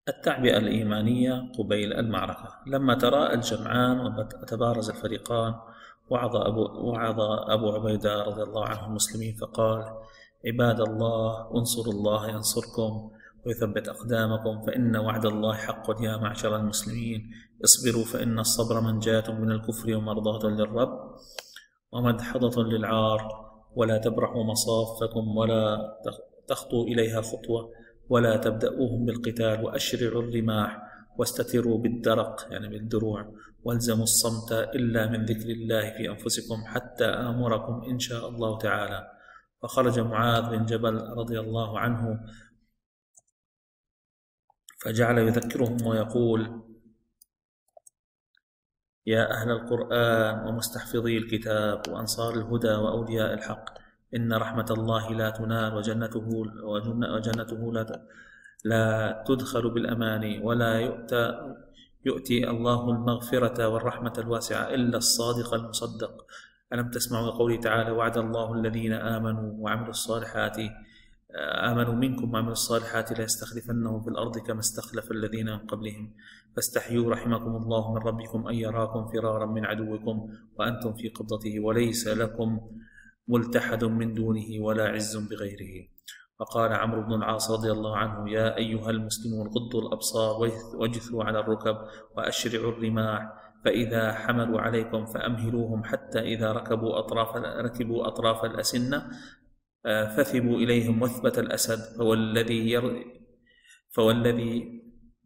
التعبئة الإيمانية قبيل المعركة. لما تراءى الجمعان وتبارز الفريقان، وعظ أبو عبيدة رضي الله عنه المسلمين فقال: عباد الله، انصروا الله ينصركم ويثبت أقدامكم، فإن وعد الله حق يا معشر المسلمين. اصبروا فإن الصبر منجاة من الكفر ومرضاة للرب ومدحضة للعار. ولا تبرحوا مصافكم ولا تخطوا إليها خطوة، ولا تبدأوهم بالقتال، وأشرعوا الرماح واستتروا بالدرق يعني بالدروع، والزموا الصمت إلا من ذكر الله في أنفسكم حتى آمركم إن شاء الله تعالى. فخرج معاذ بن جبل رضي الله عنه فجعل يذكرهم ويقول: يا أهل القرآن ومستحفظي الكتاب وأنصار الهدى وأولياء الحق، إن رحمة الله لا تنال وجنته لا تدخل بالأماني، ولا يؤتي الله المغفرة والرحمة الواسعة إلا الصادق المصدق. ألم تسمعوا قوله تعالى: وعد الله الذين آمنوا منكم وعملوا الصالحات ليستخلفنهم في الأرض كما استخلف الذين من قبلهم. فاستحيوا رحمكم الله من ربكم أن يراكم فرارا من عدوكم وأنتم في قبضته، وليس لكم ملتحد من دونه ولا عز بغيره. وقال عمرو بن العاص رضي الله عنه: يا أيها المسلمون، غضوا الأبصار واجثوا على الركب وأشرعوا الرماح، فإذا حملوا عليكم فأمهلوهم، حتى إذا ركبوا أطراف الأسنة فثبوا إليهم وثبة الأسد، فوالذي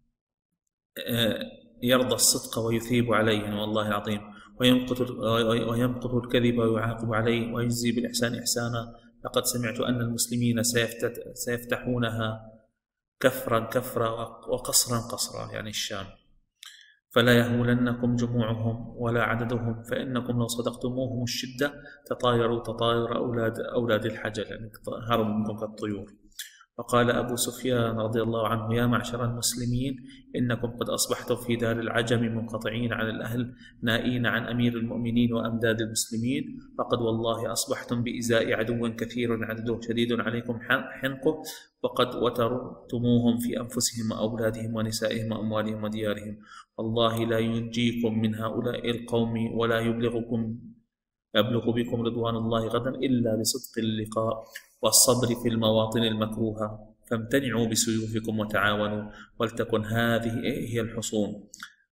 يرضى الصدق ويثيب عليه والله العظيم، ويمقت الكذب ويعاقب عليه، ويجزي بالإحسان إحسانا. لقد سمعت أن المسلمين سيفتحونها كفرا كفرا وقصرا قصرا، يعني الشام، فلا يهولنكم جموعهم ولا عددهم، فإنكم لو صدقتموهم الشدة تطايروا تطاير أولاد الحجل، يعني هربوا منكم كالطيور. وقال أبو سفيان رضي الله عنه: يا معشر المسلمين، إنكم قد أصبحتم في دار العجم منقطعين عن الأهل، نائين عن أمير المؤمنين وأمداد المسلمين، فقد والله أصبحتم بإزاء عدو كثير عدده شديد عليكم حنقه، وقد وترتموهم في أنفسهم وأولادهم ونسائهم وأموالهم وديارهم. والله لا ينجيكم من هؤلاء القوم ولا يبلغ بكم رضوان الله غدا إلا بصدق اللقاء والصبر في المواطن المكروهة، فامتنعوا بسيوفكم وتعاونوا، ولتكن هذه هي الحصون.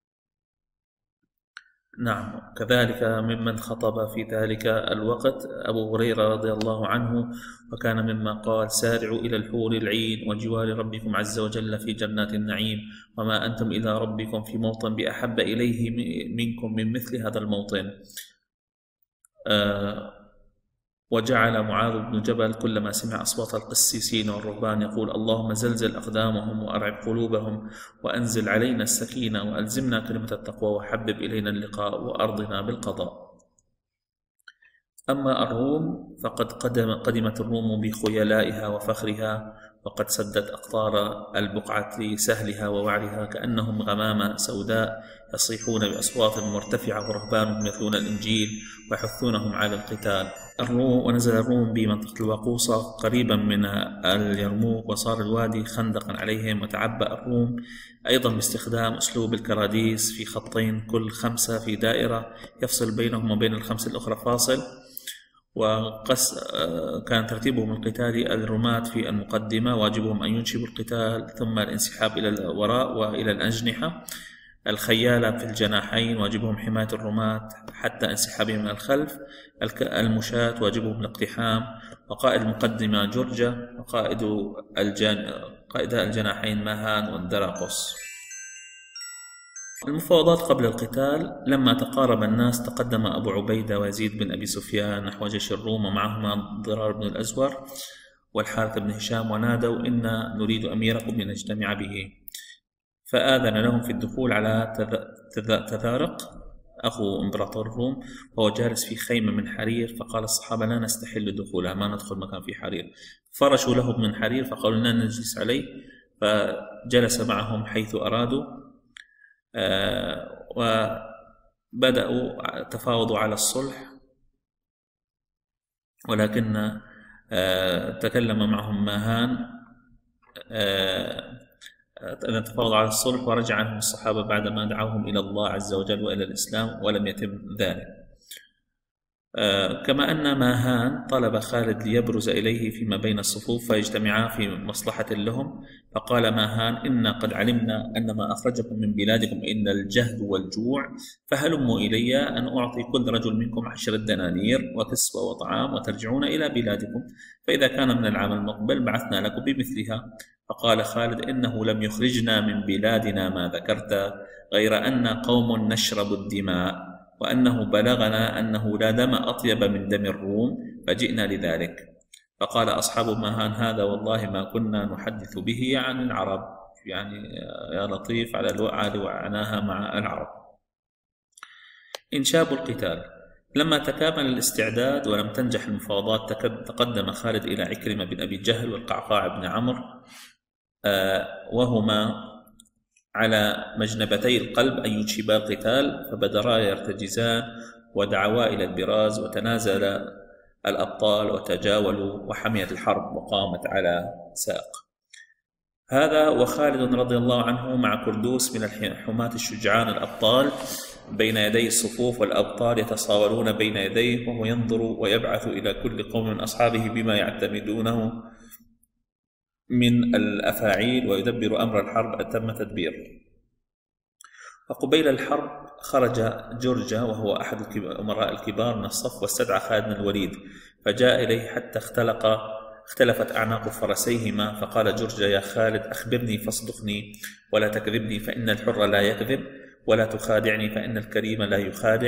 نعم، كذلك ممن خطب في ذلك الوقت أبو هريرة رضي الله عنه، وكان مما قال: سارعوا إلى الحور العين وجوار ربكم عز وجل في جنات النعيم، وما أنتم إلى ربكم في موطن بأحب إليه منكم من مثل هذا الموطن. وجعل معاذ بن جبل كلما سمع أصوات القسيسين والرهبان يقول: اللهم زلزل أقدامهم وأرعب قلوبهم، وأنزل علينا السكينة، وألزمنا كلمة التقوى، وحبب إلينا اللقاء، وأرضنا بالقضاء. أما الروم فقد قدمت الروم بخيلائها وفخرها، وقد سدت أقطار البقعة سهلها ووعرها، كأنهم غمامة سوداء يصيحون بأصوات مرتفعة، ورهبانهم يتلون الإنجيل ويحثونهم على القتال. ونزل الروم بمنطقة الوقوصة قريبا من اليرموك، وصار الوادي خندقا عليهم. وتعبأ الروم أيضا باستخدام أسلوب الكراديس في خطين كل 5 في دائرة يفصل بينهم وبين الخمس الأخرى فاصل. كان ترتيبهم القتالي: الرماة في المقدمة واجبهم أن ينشبوا القتال، ثم الانسحاب إلى الوراء وإلى الأجنحة. الخيالة في الجناحين واجبهم حماية الرماة حتى انسحابهم من الخلف. المشاة واجبهم الاقتحام. وقائد المقدمة جرجة، وقائد الجناحين ماهان والدراقص. المفاوضات قبل القتال: لما تقارب الناس تقدم أبو عبيدة ويزيد بن أبي سفيان نحو جيش الروم، ومعهما ضرار بن الأزور والحارث بن هشام، ونادوا: إنا نريد أميركم لنجتمع به. فآذن لهم في الدخول على تذارق أخو إمبراطور الروم، وهو جالس في خيمة من حرير، فقال الصحابة: لا نستحل دخولها، ما ندخل مكان فيه حرير. فرشوا له من حرير فقالوا: لا نجلس عليه، فجلس معهم حيث أرادوا. وبدأوا تفاوضوا على الصلح، ولكن تكلم معهم ماهان أن تفاوض على الصلح ورجع عنهم الصحابة بعدما دعوهم إلى الله عز وجل وإلى الإسلام ولم يتم ذلك. كما أن ماهان طلب خالد ليبرز إليه فيما بين الصفوف فيجتمعا في مصلحة لهم، فقال ماهان: إنا قد علمنا أن ما أخرجكم من بلادكم إن الجهد والجوع، فهلموا إلي أن أعطي كل رجل منكم 10 دنانير وكسوة وطعام وترجعون إلى بلادكم، فإذا كان من العام المقبل بعثنا لكم بمثلها. فقال خالد: إنه لم يخرجنا من بلادنا ما ذكرت، غير أن قوم نشرب الدماء، وأنه بلغنا أنه لا دم أطيب من دم الروم فجئنا لذلك. فقال أصحاب ماهان: هذا والله ما كنا نحدث به عن العرب، يعني يا لطيف على الوعد وعناها مع العرب. إنشاب القتال. لما تكامل الاستعداد ولم تنجح المفاوضات تقدم خالد إلى عكرمة بن أبي جهل والقعقاع بن عمرو، وهما على مجنبتي القلب أن يجيبا القتال، فبدرا يرتجزان ودعوا إلى البراز، وتنازل الأبطال وتجاولوا، وحميت الحرب وقامت على ساق. هذا وخالد رضي الله عنه مع كردوس من الحماة الشجعان الأبطال بين يدي الصفوف، والأبطال يتصاورون بين يديه، وهو ينظر ويبعث إلى كل قوم من أصحابه بما يعتمدونه من الأفاعيل، ويدبر أمر الحرب أتم تدبير. وقبيل الحرب خرج جرجة وهو أحد الأمراء الكبار من الصف، واستدعى خالد بن الوليد، فجاء إليه حتى اختلفت أعناق فرسيهما، فقال جرجة: يا خالد أخبرني فاصدقني ولا تكذبني، فإن الحر لا يكذب، ولا تخادعني فإن الكريم لا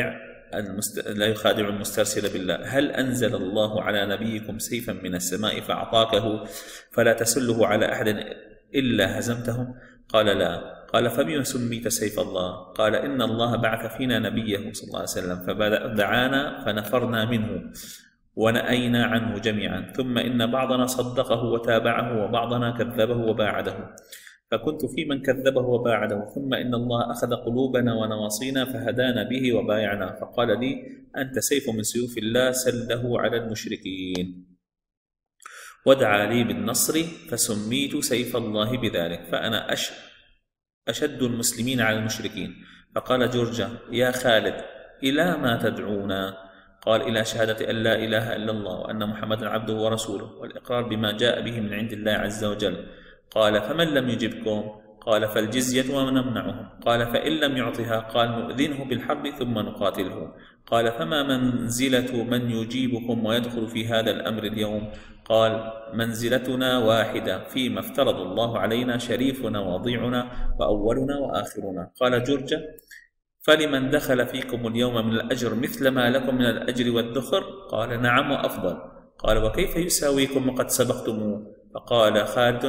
يخادع المسترسل بالله. هل أنزل الله على نبيكم سيفا من السماء فأعطاكه فلا تسله على أحد إلا هزمتهم؟ قال: لا. قال: فبما سميت سيف الله؟ قال: إن الله بعث فينا نبيه صلى الله عليه وسلم فدعانا فنفرنا منه ونأينا عنه جميعا، ثم إن بعضنا صدقه وتابعه وبعضنا كذبه وباعده، فكنت في من كذبه وباعده، ثم إن الله أخذ قلوبنا ونواصينا فهدانا به وبايعنا، فقال لي: أنت سيف من سيوف الله سله على المشركين. ودعا لي بالنصر فسميت سيف الله بذلك، فأنا أشد المسلمين على المشركين. فقال جرجة: يا خالد إلى ما تدعونا؟ قال: إلى شهادة أن لا إله إلا الله وأن محمدا عبده ورسوله، والإقرار بما جاء به من عند الله عز وجل. قال: فمن لم يجبكم؟ قال: فالجزية ونمنعهم. قال: فإن لم يعطها؟ قال: نؤذنه بالحرب ثم نقاتله. قال: فما منزلة من يجيبكم ويدخل في هذا الأمر اليوم؟ قال: منزلتنا واحدة فيما افترض الله علينا، شريفنا وضيعنا وأولنا وآخرنا. قال جرجة: فلمن دخل فيكم اليوم من الأجر مثل ما لكم من الأجر والذخر؟ قال: نعم وأفضل. قال: وكيف يساويكم وقد سبقتموه؟ فقال خالد: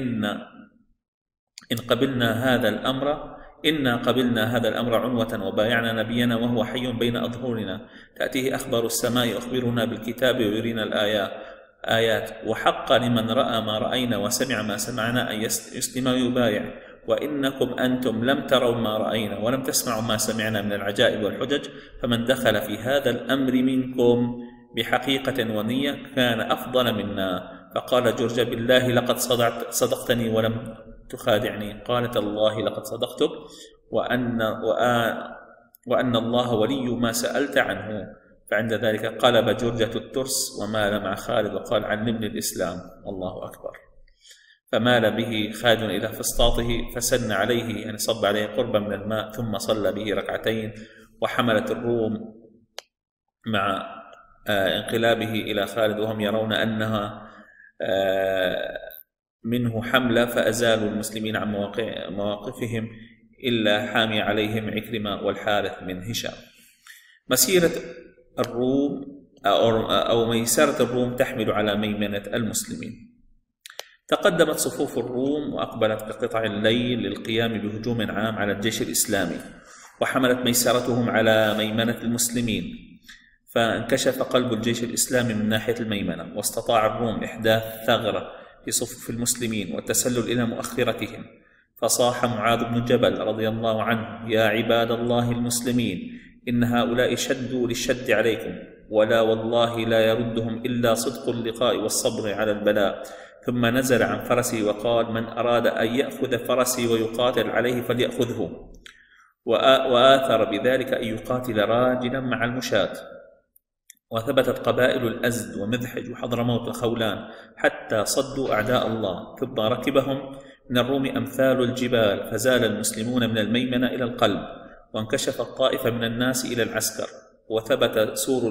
إن قبلنا هذا الأمر عنوة، وبايعنا نبينا وهو حي بين أظهرنا، تأتيه أخبار السماء يخبرنا بالكتاب ويرينا الآيات، وحق لمن رأى ما رأينا وسمع ما سمعنا أن يسلم ويبايع، وإنكم أنتم لم تروا ما رأينا ولم تسمعوا ما سمعنا من العجائب والحجج، فمن دخل في هذا الأمر منكم بحقيقة ونية كان أفضل منا. فقال جرجة: بالله لقد صدقتني ولم تخادعني. قالت: الله لقد صدقتك، وأن الله ولي ما سألت عنه. فعند ذلك قلب جرجة الترس ومال مع خالد وقال: علمني الإسلام. الله أكبر. فمال به خالد إلى فسطاطه فسن عليه، يعني صب عليه قربا من الماء، ثم صلى به ركعتين. وحملت الروم مع انقلابه إلى خالد وهم يرون أنها منه حملة، فأزالوا المسلمين عن مواقفهم، إلا حامي عليهم عكرمة والحارث من هشام. مسيرة الروم أو ميسرة الروم تحمل على ميمنة المسلمين. تقدمت صفوف الروم وأقبلت كقطع الليل للقيام بهجوم عام على الجيش الإسلامي، وحملت ميسرتهم على ميمنة المسلمين، فانكشف قلب الجيش الإسلامي من ناحية الميمنة، واستطاع الروم إحداث ثغرة في صفوف المسلمين والتسلل إلى مؤخرتهم. فصاح معاذ بن جبل رضي الله عنه: يا عباد الله المسلمين، إن هؤلاء شدوا للشد عليكم، ولا والله لا يردهم إلا صدق اللقاء والصبر على البلاء، ثم نزل عن فرسه وقال: من أراد أن يأخذ فرسي ويقاتل عليه فليأخذه، وآثر بذلك أن يقاتل راجلا مع المشاة. وثبتت قبائل الأزد ومذحج وحضرموت وخولان حتى صدوا أعداء الله، ثم ركبهم من الروم أمثال الجبال، فزال المسلمون من الميمنة إلى القلب، وانكشفت طائفة من الناس إلى العسكر، وثبت سور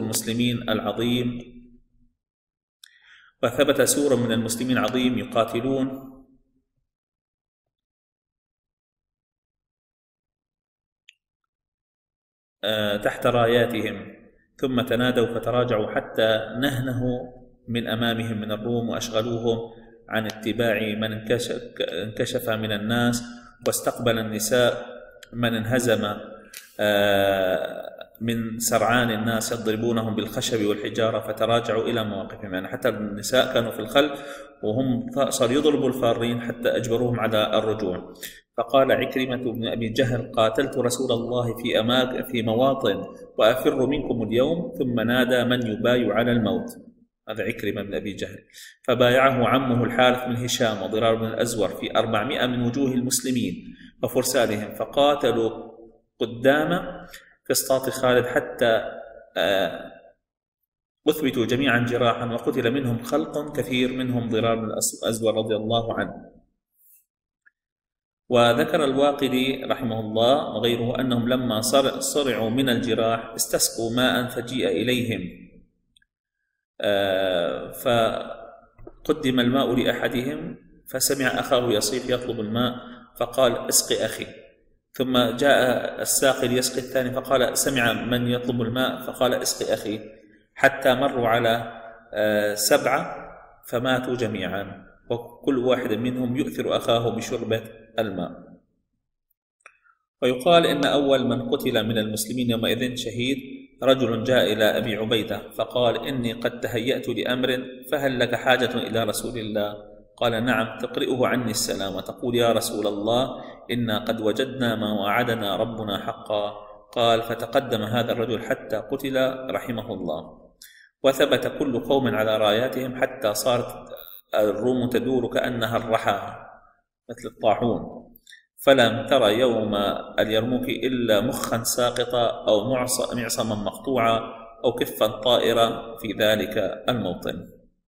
من المسلمين عظيم يقاتلون تحت راياتهم، ثم تنادوا فتراجعوا حتى نهنهوا من أمامهم من الروم، وأشغلوهم عن اتباع من انكشف من الناس، واستقبل النساء من انهزم من سرعان الناس يضربونهم بالخشب والحجارة، فتراجعوا إلى مواقفهم. يعني حتى النساء كانوا في الخلف وهم صار يضربوا الفارين حتى أجبروهم على الرجوع. فقال عكرمة بن أبي جهل: قاتلت رسول الله في مواطن وأفر منكم اليوم. ثم نادى: من يبايع على الموت؟ هذا عكرمة بن أبي جهل. فبايعه عمه الحارث بن هشام وضرار بن الأزور في 400 من وجوه المسلمين وفرسانهم، فقاتلوا قدام فسطاط خالد حتى أثبتوا جميعا جراحا، وقتل منهم خلق كثير، منهم ضرار بن الأزور رضي الله عنه. وذكر الواقدي رحمه الله وغيره أنهم لما صرعوا من الجراح استسقوا ماء فجيء إليهم، فقدم الماء لأحدهم فسمع أخاه يصيح يطلب الماء فقال: اسقي أخي. ثم جاء الساقي ليسقي الثاني فقال: سمع من يطلب الماء فقال: اسقي أخي، حتى مروا على 7 فماتوا جميعا، وكل واحد منهم يؤثر أخاه بشربة الماء. ويقال إن أول من قتل من المسلمين يومئذ شهيد رجل جاء إلى أبي عبيدة فقال: إني قد تهيأت لأمر، فهل لك حاجة إلى رسول الله؟ قال: نعم. تقرئه عني السلام وتقول: يا رسول الله، إنا قد وجدنا ما وعدنا ربنا حقا. قال: فتقدم هذا الرجل حتى قتل رحمه الله. وثبت كل قوم على راياتهم حتى صارت الروم تدور كأنها الرحى مثل الطاحون، فلم ترى يوم اليرموك إلا مخا ساقطا أو معصما مقطوعا أو كفا طائرا في ذلك الموطن.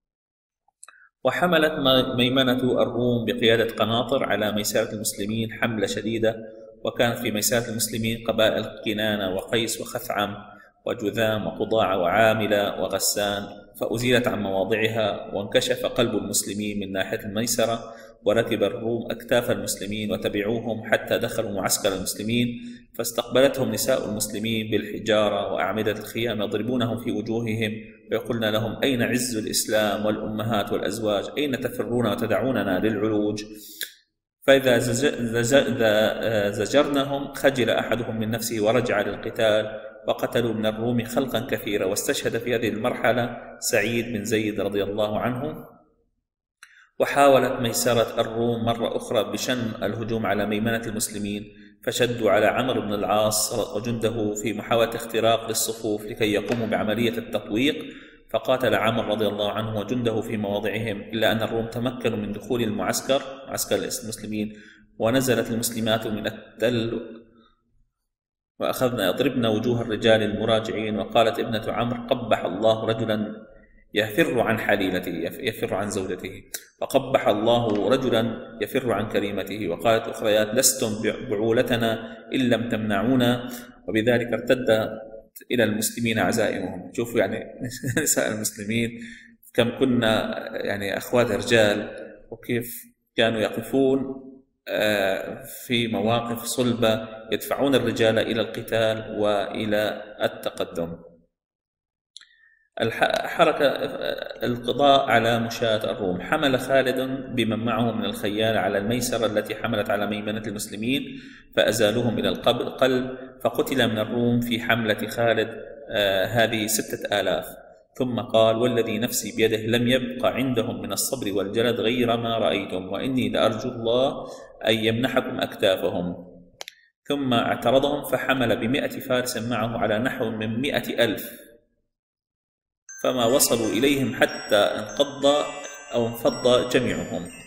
وحملت ميمنة الروم بقيادة قناطر على ميسرة المسلمين حملة شديدة، وكانت في ميسرة المسلمين قبائل كنانة وقيس وخثعم وجذام وقضاع وعاملة وغسان، فأزيلت عن مواضعها، وانكشف قلب المسلمين من ناحية الميسرة، وركب الروم أكتاف المسلمين وتبعوهم حتى دخلوا معسكر المسلمين، فاستقبلتهم نساء المسلمين بالحجارة وأعمدة الخيام يضربونهم في وجوههم ويقولن لهم: أين عز الإسلام والأمهات والأزواج؟ أين تفرون وتدعوننا للعلوج؟ فإذا زجرنهم خجل أحدهم من نفسه ورجع للقتال، وقتلوا من الروم خلقا كثيرا. واستشهد في هذه المرحلة سعيد بن زيد رضي الله عنه. وحاولت ميسرة الروم مرة أخرى بشن الهجوم على ميمنة المسلمين، فشدوا على عمرو بن العاص وجنده في محاولة اختراق للصفوف لكي يقوموا بعملية التطويق، فقاتل عمرو رضي الله عنه وجنده في مواضعهم، إلا أن الروم تمكنوا من دخول المعسكر، معسكر المسلمين، ونزلت المسلمات من التل وأخذنا يضربن وجوه الرجال المراجعين. وقالت ابنة عمرو: قبح الله رجلا يفر عن حليلته، يفر عن زوجته، وقبح الله رجلا يفر عن كريمته. وقالت أخريات: لستم بعولتنا إن لم تمنعونا. وبذلك ارتد إلى المسلمين عزائمهم. شوفوا يعني نساء المسلمين كم كنا يعني أخوات رجال، وكيف كانوا يقفون في مواقف صلبة يدفعون الرجال إلى القتال وإلى التقدم. حركة القضاء على مشاة الروم. حمل خالد بمن معه من الخيال على الميسرة التي حملت على ميمنة المسلمين، فأزالوهم إلى القلب، فقتل من الروم في حملة خالد هذه 6000. ثم قال: والذي نفسي بيده لم يبق عندهم من الصبر والجلد غير ما رأيتم، وإني لأرجو الله أن يمنحكم أكتافهم. ثم اعترضهم فحمل ب100 فارس معه على نحو من 100,000، فما وصلوا إليهم حتى انقض أو انفض جميعهم.